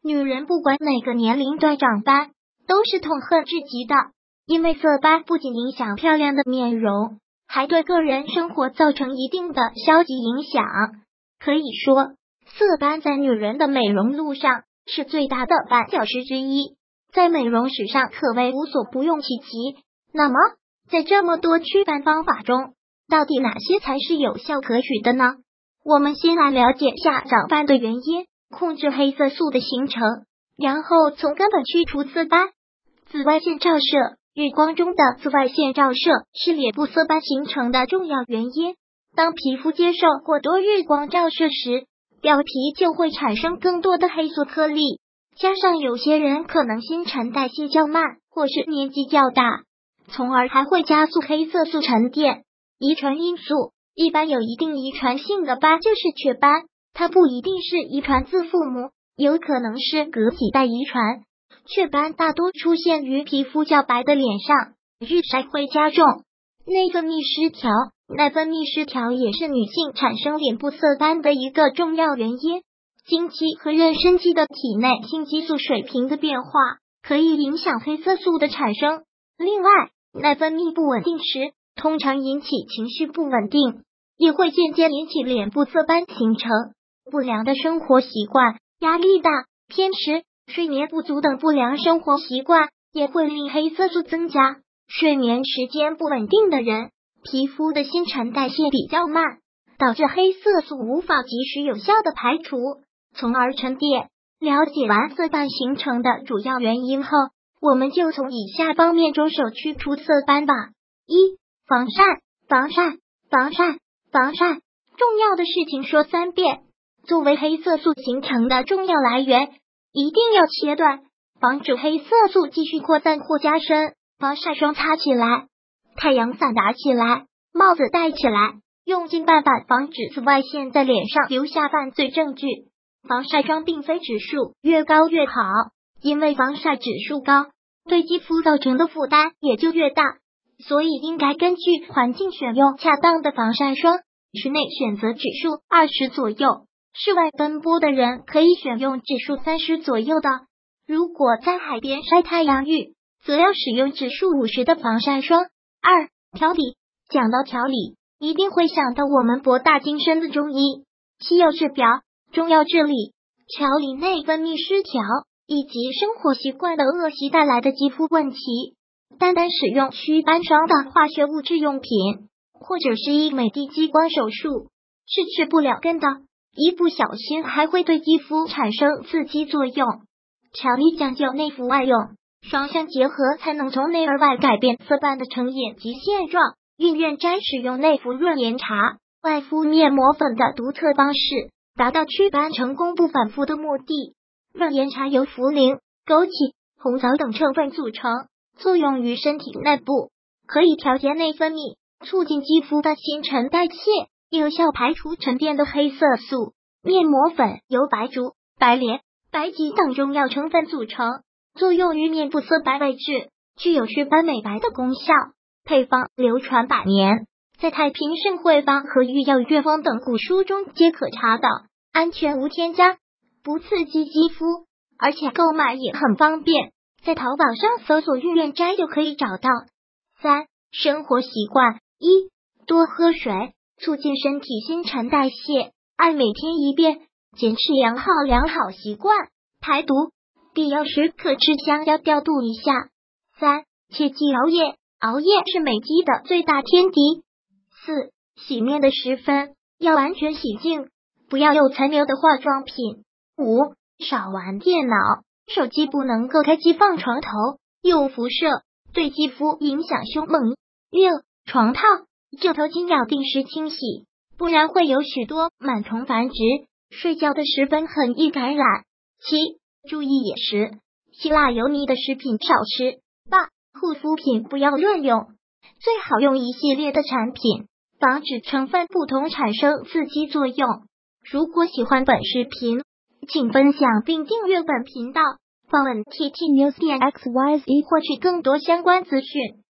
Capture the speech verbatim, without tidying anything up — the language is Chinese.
女人不管哪个年龄段长斑，都是痛恨至极的，因为色斑不仅影响漂亮的面容，还对个人生活造成一定的消极影响。可以说，色斑在女人的美容路上是最大的绊脚石之一，在美容史上可谓无所不用其极。那么，在这么多祛斑方法中，到底哪些才是有效可取的呢？我们先来了解下长斑的原因，控制黑色素的形成，然后从根本去除色斑。紫外线照射，日光中的紫外线照射是脸部色斑形成的重要原因。当皮肤接受过多日光照射时，表皮就会产生更多的黑素颗粒，加上有些人可能新陈代谢较慢，或是年纪较大，从而还会加速黑色素沉淀。遗传因素，一般有一定遗传性的斑就是雀斑，它不一定是遗传自父母，有可能是隔几代遗传。雀斑大多出现于皮肤较白的脸上，日晒会加重。内分泌失调，内分泌失调也是女性产生脸部色斑的一个重要原因。经期和妊娠期的体内性激素水平的变化，可以影响黑色素的产生。另外，内分泌不稳定时，通常引起情绪不稳定，也会间接引起脸部色斑形成。不良的生活习惯，压力大、偏食、睡眠不足等不良生活习惯也会令黑色素增加。睡眠时间不稳定的人，皮肤的新陈代谢比较慢，导致黑色素无法及时有效的排除，从而沉淀。了解完色斑形成的主要原因后，我们就从以下方面着手去除色斑吧。一、防晒，防晒，防晒，防晒。重要的事情说三遍。作为黑色素形成的重要来源，一定要切断，防止黑色素继续扩散或加深。防晒霜擦起来，太阳伞打起来，帽子戴起来，用尽办法防止紫外线在脸上留下犯罪证据。防晒霜并非指数越高越好，因为防晒指数高，对肌肤造成的负担也就越大，所以应该根据环境选用恰当的防晒霜。室内选择指数二十左右，室外奔波的人可以选用指数三十左右的。如果在海边晒太阳浴，则要使用指数五十的防晒霜。二、调理。讲到调理，一定会想到我们博大精深的中医，西药治表，中药治理，调理内分泌失调以及生活习惯的恶习带来的肌肤问题。单单使用祛斑霜的化学物质用品，或者是医美的激光手术，是治不了根的，一不小心还会对肌肤产生刺激作用。调理讲究内服外用，双向结合才能从内而外改变色斑的成因及现状。孕院摘使用内服润颜茶，外敷面膜粉的独特方式，达到祛斑成功不反复的目的。润颜茶由茯苓、枸杞、红枣等成分组成，作用于身体内部，可以调节内分泌，促进肌肤的新陈代谢，有效排除沉淀的黑色素。面膜粉由白术、白莲、白芨等中药成分组成，作用于面部色白位置，具有祛斑美白的功效。配方流传百年，在太平盛会方和御药药方等古书中皆可查到，安全无添加，不刺激肌肤，而且购买也很方便，在淘宝上搜索孕院摘就可以找到。三、生活习惯。一、多喝水，促进身体新陈代谢。二、每天一遍，坚持良好良好习惯，排毒，必要时可吃香蕉调度一下。三、切忌熬夜，熬夜是美肌的最大天敌。四、洗面的时分要完全洗净，不要有残留的化妆品。五、少玩电脑，手机不能够开机放床头，用辐射对肌肤影响凶猛。六、床套、枕头巾要定时清洗，不然会有许多螨虫繁殖，睡觉的时分很易感染。七、注意饮食，辛辣油腻的食品少吃。八、护肤品不要乱用，最好用一系列的产品，防止成分不同产生刺激作用。如果喜欢本视频，请分享并订阅本频道，访问 T T News 点 X Y Z 获取更多相关资讯。